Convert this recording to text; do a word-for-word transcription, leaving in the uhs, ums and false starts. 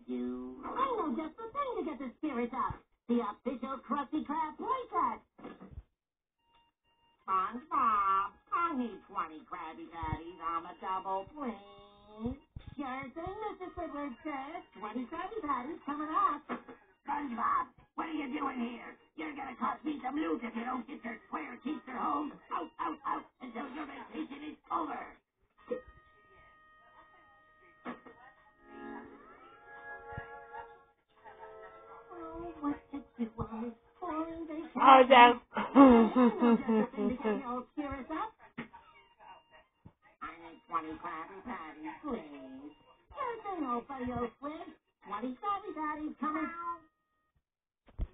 you. I know just the thing to get the spirits up. The official Krusty Krab playset. SpongeBob, I need twenty Krabby Patties on a double, please. Sure thing, Mister Squidward, sir. twenty Krabby Patties coming up. SpongeBob, what are you doing here? You're gonna cost me some loot if you don't get your square teacher home. Out, out, out, until your vacation is over. Oh, what to do on this boring vacation? Oh, Dad. I need twenty Krabby Patties, please. Sure thing, old buddy, old Squid. twenty Krabby Patties coming out.